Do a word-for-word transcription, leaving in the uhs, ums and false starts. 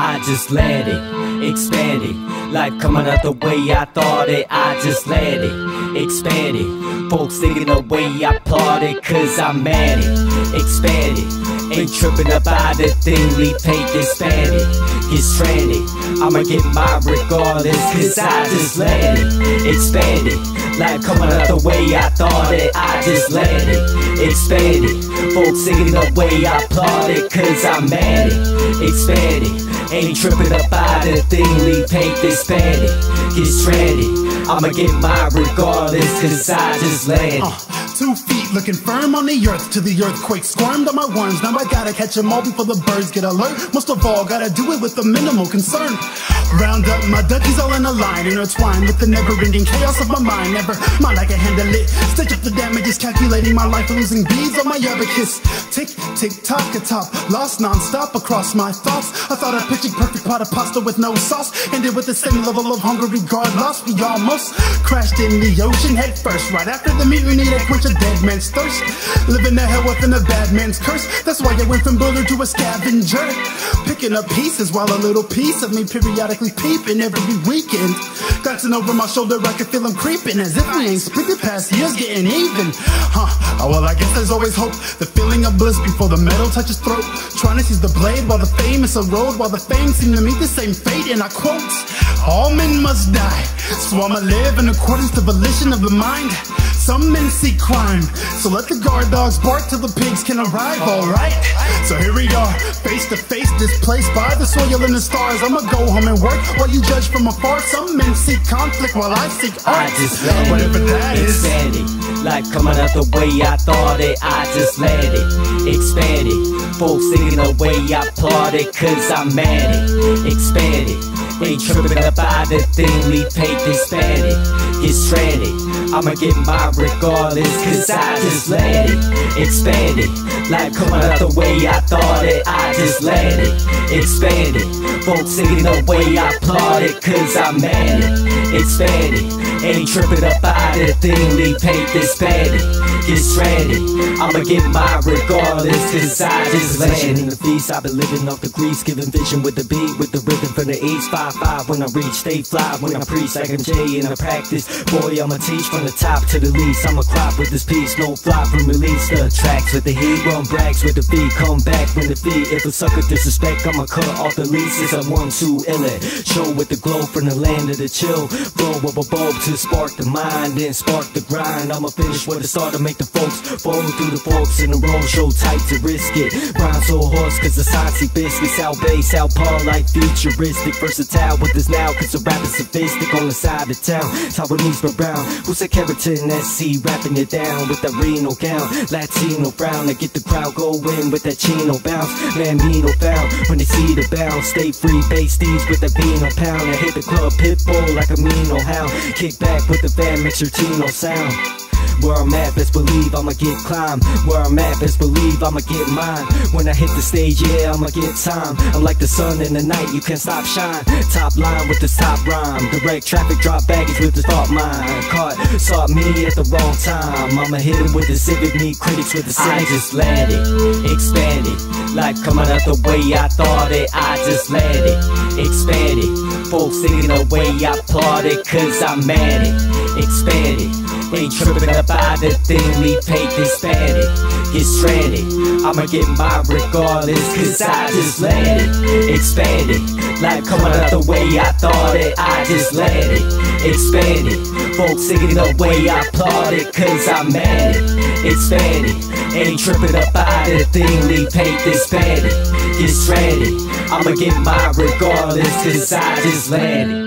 I just let it, expand it. Life coming out the way I thought it, I just let it, expand it. Folks thinking the way I plot it, cause I'm at it, expand it. Ain't tripping about the thing, leave hate disbanded, get stranded. I'ma get mine regardless, cause I just let it, expand it. Life coming out the way I thought it, I just let it, expand it. Folks singing the way I plot it, cause I'm at it, expand it. Ain't tripping about the thing, leave hate disbanded, get stranded. I'ma get mine regardless, cause I just let it. uh, Two feet looking firm on the earth till the earthquake squirmed on my worms. Now I gotta catch them all before the birds get alert. Most of all, gotta do it with a minimal concern. Round up my duckies all in a line, intertwined with the never-ending chaos of my mind. Never mind, I can handle it. Stitch up the damages, calculating my life, losing beads on my abacus. Tick, tick, tock, a top, lost non-stop across my thoughts. I thought I pictured perfect pot of pasta with no sauce, ended with the same level of hunger, regard lost. We almost crashed in the ocean head first, right after the mutiny that quenched a dead man's thirst. Living the hell within a bad man's curse. That's why I went from builder to a scavenger, picking up pieces while a little piece of me periodically peeping every weekend. Glancing over my shoulder, I can feel them creeping, as if we ain't split the past years getting even. Huh, oh well, I guess there's always hope. The feeling of bliss before the metal touches throat. Trying to seize the blade while the famous erode, while the fame seem to meet the same fate. And I quote, all men must die, so I'ma live in accordance to volition of the mind. Some men seek crime, so let the guard dogs bark till the pigs can arrive, alright? So here we are, face to face, displaced by the soil and the stars. I'ma go home and work while you judge from afar. Some men seek conflict while I seek art. I just let whatever it, that is. expand it. Life coming out the way I thought it, I just let it, expand it. Folks singing the way I plot it, cause I'm at it, expand it. Ain't tripping about the thing, leave hate disbanded, get stranded. I'ma get mine regardless, cause I just let it, expand it. Life coming out the way I thought it, I just let it, expand it. Folks singing the way I plot it, cause I'm at it, expand it. Ain't tripping about the thing, leave hate disbanded, get stranded. I'ma get mine regardless, cause I just let it. In the feast, I've been living off the grease, giving vision with the beat, with the rhythm from the east. Five five when I reach, stay fly when I preach, like M J in a practice. Boy, I'ma teach from the top to the least. I'ma crop with this piece, no flop from release. The tracks with the heat, run brags with the beat, come back when the feet. If a sucker disrespect, I'ma cut off the lease. It's a one two ill it. Show with the glow from the land of the chill. Blow up a bulb to spark the mind, then spark the grind. I'ma finish where the start to make the folks fall through the forks in the road. Show tight to risk it. Rhyme so hoarse cause the saucy biscuit. South Bay, South Paul like futuristic. Versatile with this now cause the rap is sophistic. On the side of town, Taiwanese but brown. Who's a keratin S C rapping it down with that Reno gown. Latino brown to get the crowd going with that chino bounce. Man, Mino found when they see the bounce. Stay free, bass thieves with that vino pound. I hit the club pit bull like a Mino hound. Kick back with the fan, mix your Tino sound. Where I'm at, best believe I'ma get climb. Where I'm at, best believe I'ma get mine. When I hit the stage, yeah, I'ma get time. I'm like the sun in the night, you can't stop shine. Top line with this top rhyme. Direct traffic, drop baggage with the thought mind. Caught, sought me at the wrong time. I'ma hit it with the civic, meet critics with the same. I just let it, expand it. Life coming out the way I thought it, I just let it, expand it. Folks singing the way I plot it, cause I'm at it, expand it. Ain't tripping about the thing, leave hate disbanded, get stranded. I'ma get mine regardless, cause I just let it, expand it. Life coming out the way I thought it, I just let it, expand it. Folks singing the way I plot it, cause I'm at it, expand it. Ain't tripping about the thing, leave hate disbanded, get stranded. I'ma get mine regardless, cause I just let it.